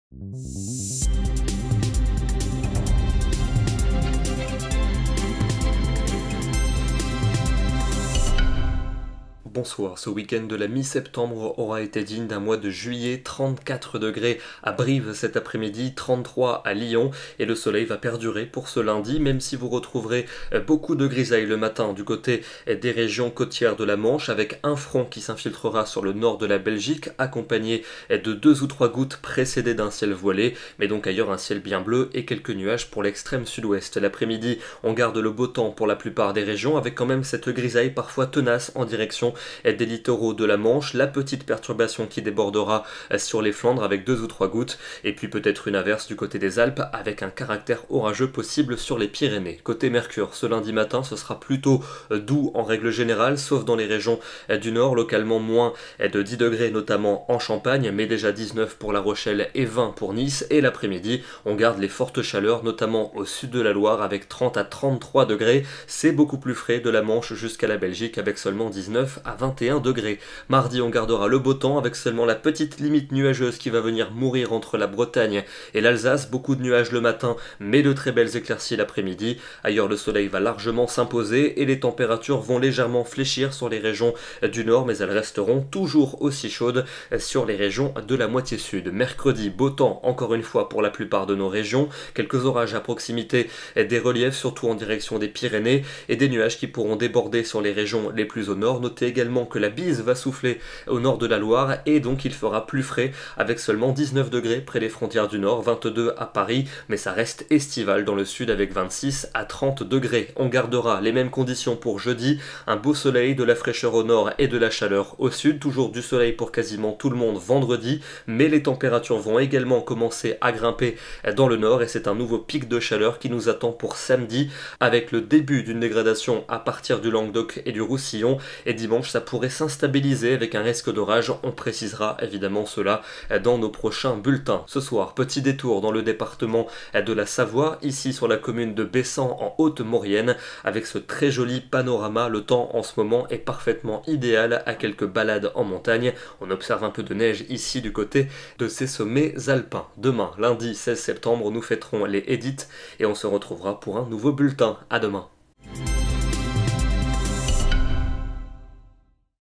Bonsoir, ce week-end de la mi-septembre aura été digne d'un mois de juillet, 34 degrés à Brive cet après-midi, 33 à Lyon, et le soleil va perdurer pour ce lundi, même si vous retrouverez beaucoup de grisailles le matin du côté des régions côtières de la Manche, avec un front qui s'infiltrera sur le nord de la Belgique, accompagné de 2 ou 3 gouttes précédées d'un ciel voilé, mais donc ailleurs un ciel bien bleu et quelques nuages pour l'extrême sud-ouest. L'après-midi, on garde le beau temps pour la plupart des régions, avec quand même cette grisaille parfois tenace en direction des littoraux de la Manche, la petite perturbation qui débordera sur les Flandres avec 2 ou 3 gouttes, et puis peut-être une averse du côté des Alpes avec un caractère orageux possible sur les Pyrénées. Côté Mercure, ce lundi matin, ce sera plutôt doux en règle générale, sauf dans les régions du nord, localement moins de 10 degrés, notamment en Champagne, mais déjà 19 pour La Rochelle et 20 pour Nice, et l'après-midi, on garde les fortes chaleurs, notamment au sud de la Loire, avec 30 à 33 degrés, c'est beaucoup plus frais de la Manche jusqu'à la Belgique, avec seulement 19 à 21 degrés. Mardi, on gardera le beau temps avec seulement la petite limite nuageuse qui va venir mourir entre la Bretagne et l'Alsace. Beaucoup de nuages le matin, mais de très belles éclaircies l'après-midi. Ailleurs, le soleil va largement s'imposer et les températures vont légèrement fléchir sur les régions du nord, mais elles resteront toujours aussi chaudes sur les régions de la moitié sud. Mercredi, beau temps encore une fois pour la plupart de nos régions. Quelques orages à proximité des reliefs, surtout en direction des Pyrénées, et des nuages qui pourront déborder sur les régions les plus au nord. Notez également que la bise va souffler au nord de la Loire et donc il fera plus frais avec seulement 19 degrés près des frontières du nord, 22 à Paris, mais ça reste estival dans le sud avec 26 à 30 degrés. On gardera les mêmes conditions pour jeudi, un beau soleil, de la fraîcheur au nord et de la chaleur au sud, toujours du soleil pour quasiment tout le monde vendredi, mais les températures vont également commencer à grimper dans le nord et c'est un nouveau pic de chaleur qui nous attend pour samedi avec le début d'une dégradation à partir du Languedoc et du Roussillon, et dimanche ça pourrait s'instabiliser avec un risque d'orage. On précisera évidemment cela dans nos prochains bulletins. Ce soir, petit détour dans le département de la Savoie, ici sur la commune de Bessan en Haute-Maurienne, avec ce très joli panorama. Le temps en ce moment est parfaitement idéal à quelques balades en montagne. On observe un peu de neige ici du côté de ces sommets alpins. Demain, lundi 16 septembre, nous fêterons les Édites et on se retrouvera pour un nouveau bulletin. À demain.